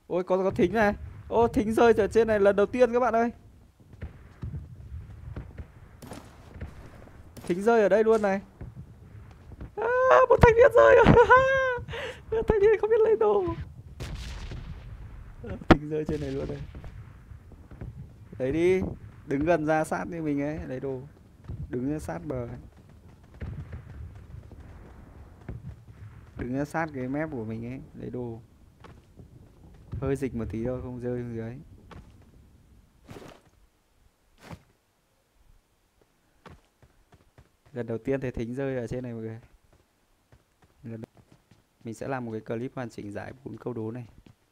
Ôi có thính này. Ô thính rơi ở trên này lần đầu tiên các bạn ơi. Thính rơi ở đây luôn này. Một thanh niên rơi rồi. Thanh niên không biết lấy đồ. Thính rơi trên này luôn này. Lấy đi. Đứng gần ra sát như mình ấy, lấy đồ. Đứng sát bờ ấy. Đứng sát cái mép của mình ấy, lấy đồ. Hơi dịch một tí thôi, không rơi xuống dưới. Lần đầu tiên thấy thính rơi ở trên này mọi người. Mình sẽ làm một cái clip hoàn chỉnh giải 4 câu đố này.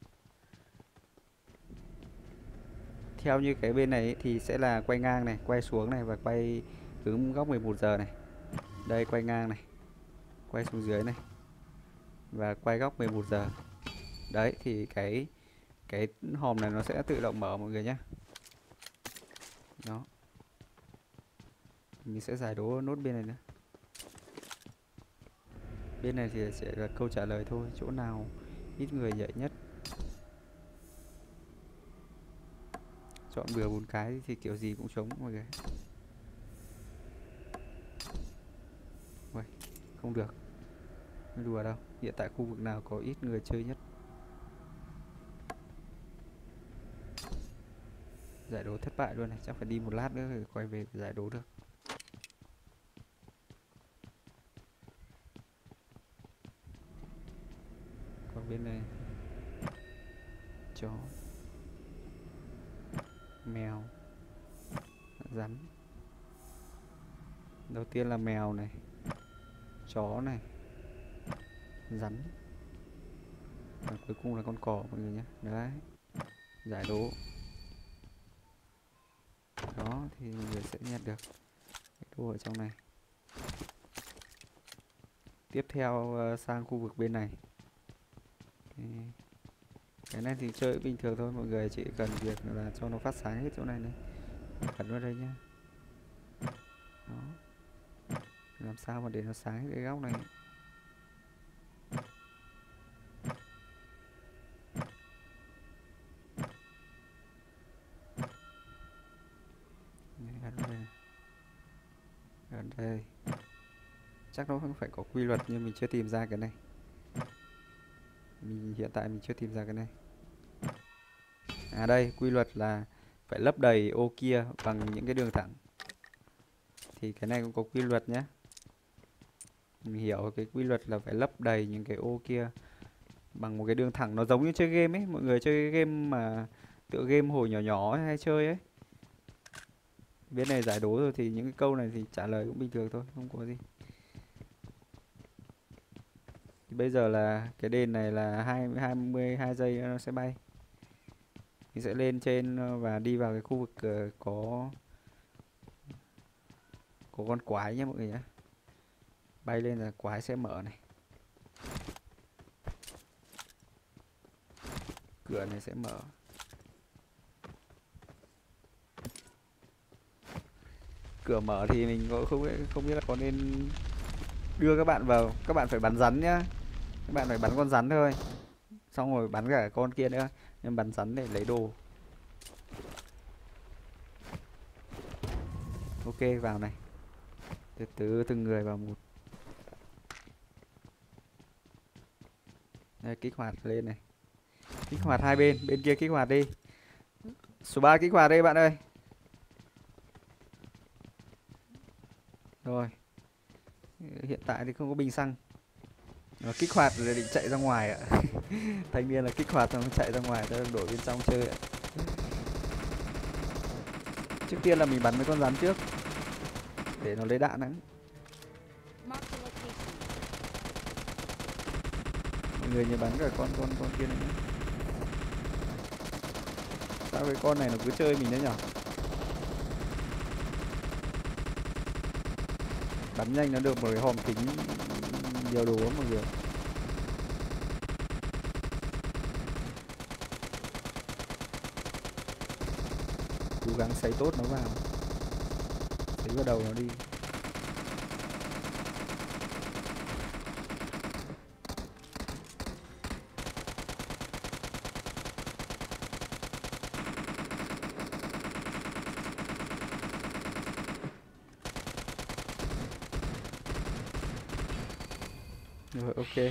Theo như cái bên này ấy, thì sẽ là quay ngang này, quay xuống này và quay hướng góc 11 giờ này. Đây quay ngang này, quay xuống dưới này và quay góc 11 giờ. Đấy thì cái hòm này nó sẽ tự động mở mọi người nhé. Đó. Mình sẽ giải đố nốt bên này nữa. Bên này thì sẽ là câu trả lời thôi, chỗ nào ít người nhảy nhất. Chọn bừa 4 cái thì kiểu gì cũng trống mọi người. Ui, không được. Không đùa đâu. Hiện tại khu vực nào có ít người chơi nhất. Giải đố thất bại luôn này, chắc phải đi một lát nữa rồi quay về giải đố được. Còn bên này chó, mèo, rắn. Đầu tiên là mèo này, chó này, rắn và cuối cùng là con cò mọi người nhé. Đấy, giải đố. Đó thì mọi người sẽ nhận được cái đồ ở trong này. Tiếp theo sang khu vực bên này. Cái này thì chơi bình thường thôi, mọi người chỉ cần việc là cho nó phát sáng hết chỗ này này. Ấn vào đây nhá. Đó. Làm sao mà để nó sáng cái góc này. Ấn đây. Ấn đây. Chắc nó không phải có quy luật nhưng mình chưa tìm ra cái này. Hiện tại mình chưa tìm ra cái này. À đây, quy luật là phải lấp đầy ô kia bằng những cái đường thẳng. Thì cái này cũng có quy luật nhé. Mình hiểu cái quy luật là phải lấp đầy những cái ô kia bằng một cái đường thẳng. Nó giống như chơi game ấy, mọi người chơi game mà tựa game hồi nhỏ nhỏ hay chơi ấy. Bên này giải đố rồi thì những cái câu này thì trả lời cũng bình thường thôi, không có gì. Thì bây giờ là cái đền này là 22 giây nó sẽ bay. Mình sẽ lên trên và đi vào cái khu vực có con quái nhé mọi người nhé. Bay lên là quái sẽ mở này. Cửa này sẽ mở. Cửa mở thì mình cũng không biết là có nên đưa các bạn vào. Các bạn phải bắn rắn nhá. Các bạn phải bắn con rắn thôi. Xong rồi bắn cả con kia nữa. Nhưng bắn rắn để lấy đồ. Ok vào này. Từ từ từng người vào một. Đây, kích hoạt lên này. Kích hoạt hai bên. Bên kia kích hoạt đi. Số 3 kích hoạt đây bạn ơi. Rồi. Hiện tại thì không có bình xăng. Nó kích hoạt rồi định chạy ra ngoài ạ. Thanh niên là kích hoạt xong chạy ra ngoài cho đổi bên trong chơi ạ. Trước tiên là mình bắn mấy con rắn trước để nó lấy đạn đã. Mọi người nhớ bắn cả con kia này nhé. Sao cái con này nó cứ chơi mình đấy nhở? Bắn nhanh nó được một cái hòm kính nhiều đồ lắm mọi người. Cố gắng sấy tốt nó vào. Sấy vào đầu nó đi. Rồi, ok.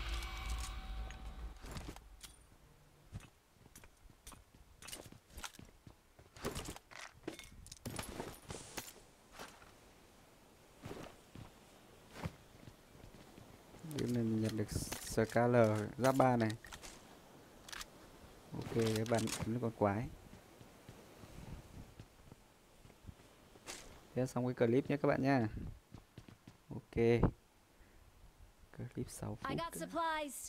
Game này mình nhận được Scalar giáp 3 này. Ok, cái bạn nó còn quái. Thế là xong cái clip nhé các bạn nha. Ok. Clip 6 I phút. got supplies.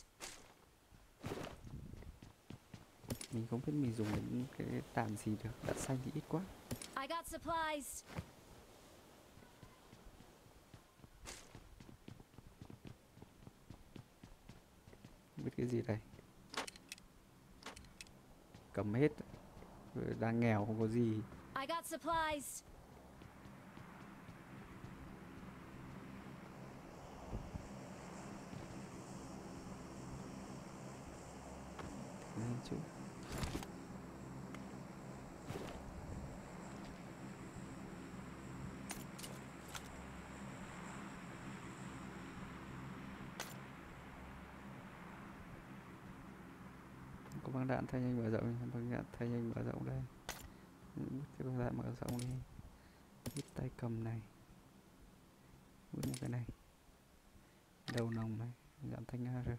Mình không biết mình dùng đến cái đạn gì được. Đạn xanh thì ít quá. I got supplies. Không biết cái gì đây. Cầm hết. Đang nghèo không có gì. I got supplies. Thế này chứ. Có băng đạn thay nhanh mở rộng, băng đạn thay nhanh mở rộng đây. Cái băng đạn mở rộng đi. Hít tay cầm này. Vứt một cái này. Đầu nòng này, giảm thanh AR.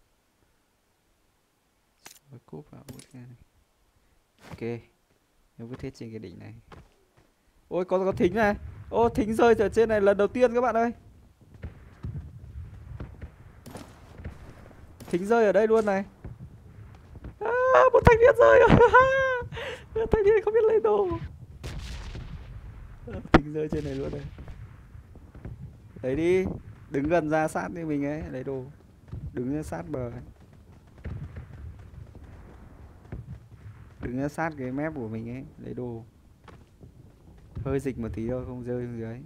Rồi cúp vào vứt cái này. Ok. Nếu vứt hết trên cái đỉnh này. Ôi có thính này. Ô thính rơi ở trên này lần đầu tiên các bạn ơi. Thính rơi ở đây luôn này. Một thanh niên rơi rồi. Thanh niên không biết lấy đồ. Thính rơi trên này luôn này. Lấy đi. Đứng gần ra sát như mình ấy, lấy đồ. Đứng sát bờ ấy. Đứng sát cái mép của mình ấy, lấy đồ. Hơi dịch một tí thôi, không rơi xuống dưới.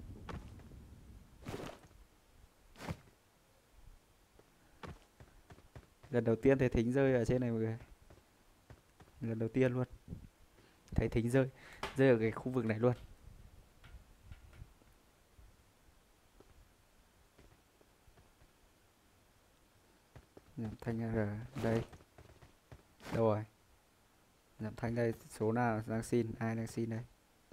Lần đầu tiên thấy thính rơi ở trên này mọi người. Lần đầu tiên luôn. Thấy thính rơi. Rơi ở cái khu vực này luôn. Giảm thanh R đây. Đâu rồi? Giảm thanh đây, số nào đang xin, ai đang xin đây?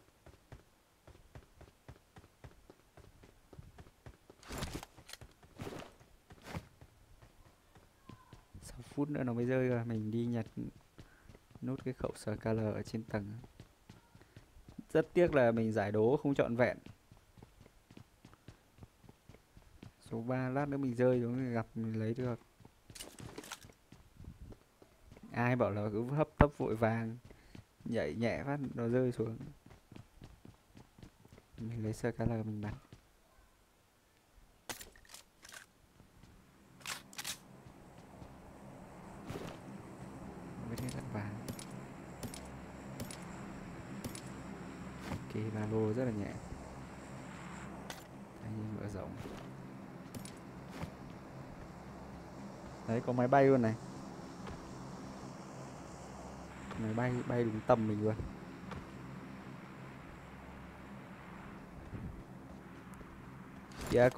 Sáu phút nữa nó mới rơi rồi, mình đi nhặt nốt cái khẩu SKL ở trên tầng. Rất tiếc là mình giải đố không trọn vẹn. Số 3 lát nữa mình rơi xuống gặp mình lấy được. Ai bảo là cứ hấp tấp vội vàng, nhảy nhẹ phát nó rơi xuống. Mình lấy SKL mình bắn. Với thế đạn vàng. Ok, ba lô rất là nhẹ. Anh mở rộng. Đấy có máy bay luôn này. Máy bay bay đúng tầm mình luôn. Kìa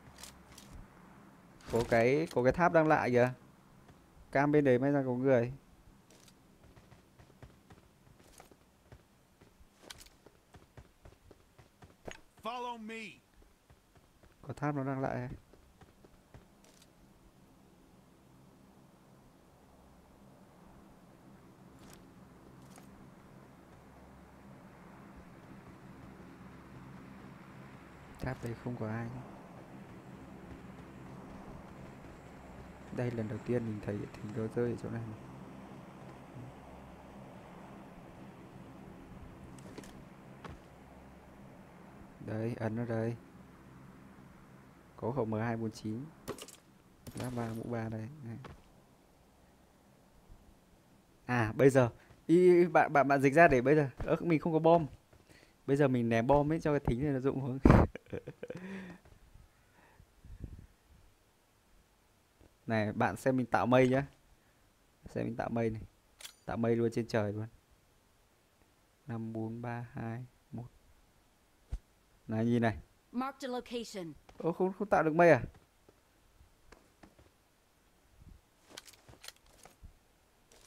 có cái tháp đang lại kìa. Cam bên đấy mới ra có người. Follow me. Có tháp nó đang lại. Tháp đấy không có ai. Đây lần đầu tiên mình thấy thỉnh nó rơi ở chỗ này. Đấy, ấn ở đây. Có khẩu M249. Giáp 3 mũ 3 đây. Này. À bây giờ bạn dịch ra để bây giờ mình không có bom. Bây giờ mình ném bom ấy cho cái thính này nó rụng xuống. Này bạn xem mình tạo mây nhá. Xem mình tạo mây này. Tạo mây luôn trên trời luôn. 5 4 3 2 1. Này nhìn này. Marked a location. Ô không tạo được mây à?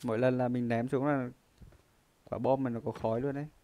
Mỗi lần là mình ném xuống là quả bom mình nó có khói luôn đấy.